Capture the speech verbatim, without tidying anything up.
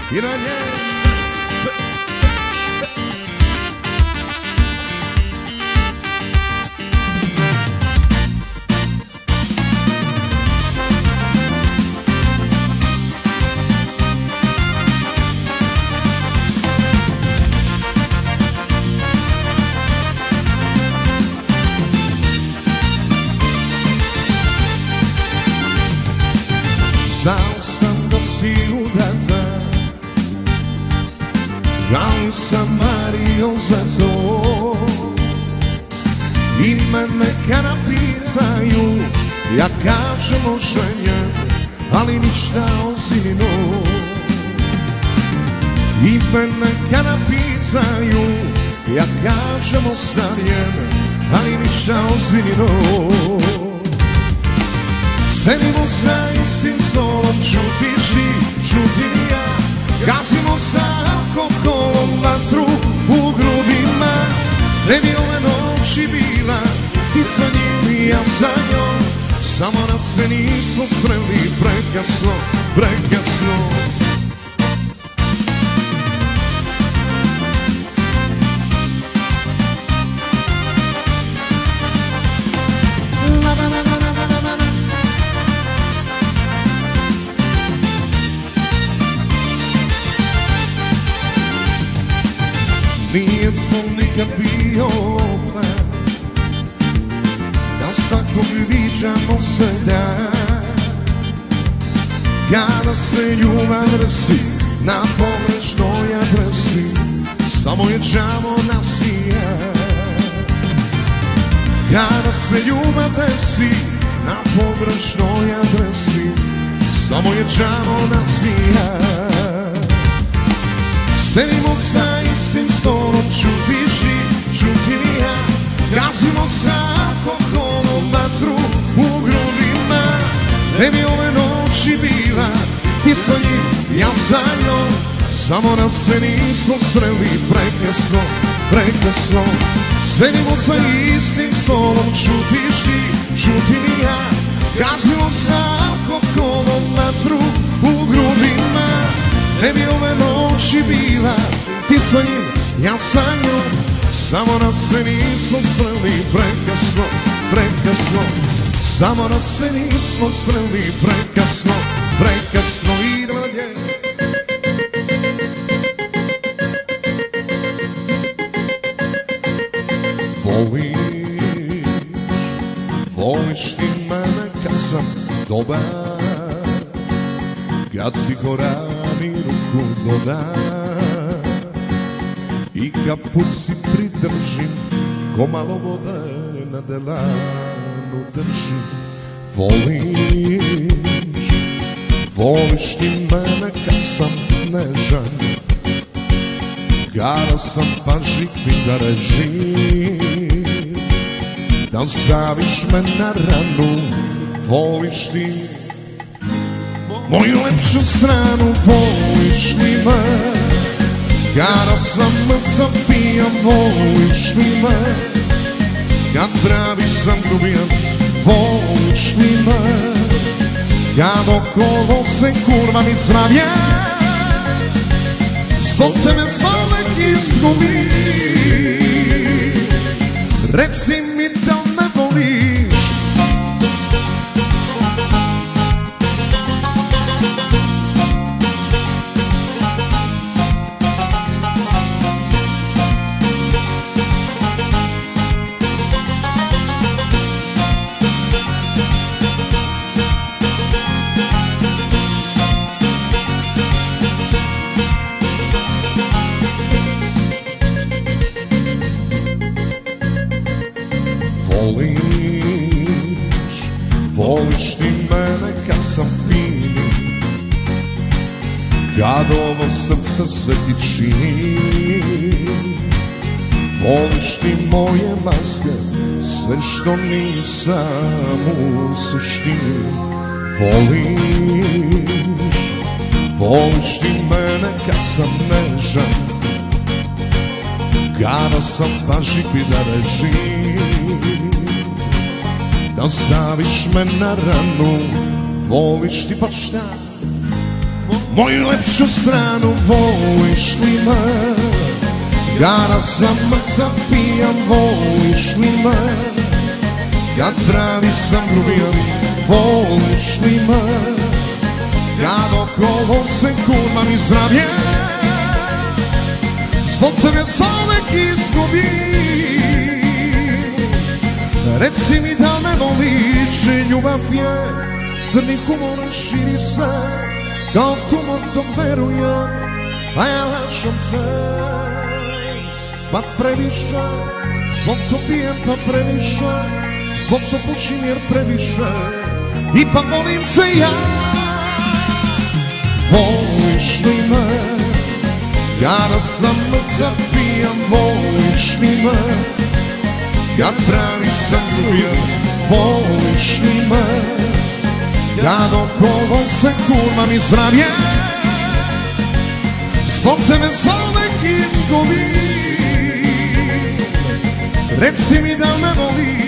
i na nje. Znao sam da si udata, ali sam mario za to. I mene kada pitaju, ja kažem oženjen, ali ništa o sinu. I mene kada pitaju, ja kažem osamljen, ali ništa o sinu. Sedimo za istim stolom, čutiš ti, čutim ja. Gazimo sa alkoholom vatru u grudima. Ne bi ove noći bila, ti sa njim i ja sa njom. Samo nas se nismo sreli prekasno, prekasno. Nije to nikad bio plan da svakog viđamo se dan. Kada se ljubav desi na pogrešnoj adresi, samo je đavo nasija. Kada se ljubav desi na pogrešnoj adresi, samo je đavo nasija. Sedimo za istim stolom, čutiš ti, čutim i ja. Gazimo sa alkoholom vatru u grudima. Ne bi ove noći bila, ti sa njim, ja sa njom. Samo nas se nismo sreli prekasno, prekasno. Sedimo za istim stolom, čutiš ti, čutim i ja. Gazimo sa alkoholom vatru u grudima. Ne bi ove noći bila, ti sa njim, ja sa njom. Samo nas se nismo sreli prekasno, prekasno. Samo nas se nismo sreli prekasno, prekasno. I dalje. Voliš, voliš ti mene kad sam dobar, kad si gora mi ruku doda i kaput si pridržim, ko malo vode na delanu držim. Voliš, voliš ti mene kad sam nežan, kada sam pažljiv i da režim, da staviš me na ranu. Voliš ti moju lepšu stranu, voliš ti me kada sam mrtav pijan. Voliš ti me kad pravi sam ljubijan. Voliš ti me kad okolo se kurva mi zdravlja. Zbog tebe zauvek izgubi. Reci mi da me voliš. Voliš, voliš ti mene kad sam fin, kad ovo srce se ti čini. Voliš ti moje maske, sve što nisam u suštini. Voliš, voliš ti mene kad sam nežan, kada sam pažljiv i da režim, da staviš me na ranu. Voliš ti pa šta, moju lepšu stranu, voliš li me? Kada sam mrtav pijan, voliš li me? Kad pravi sam grubijan, voliš li me? Kad okolo se kurvam i zdravlje, zbog tebe zauvek izgubim. Reci mi da me voliš, ljubav je crni humor, širi se kao tumor, to verujem, a ja lažem te. Pa previše, zbog to pijem, pa previše, zbog to pušim jer previše, ipak volim te ja. Voliš li me? Kada sam mrtav pijan, voliš li me? Kad pravi sam grubijan, voliš li me? Kad okolo se kurvam i zdravlje, zbog tebe zauvek izgubim. Reci mi da me voliš,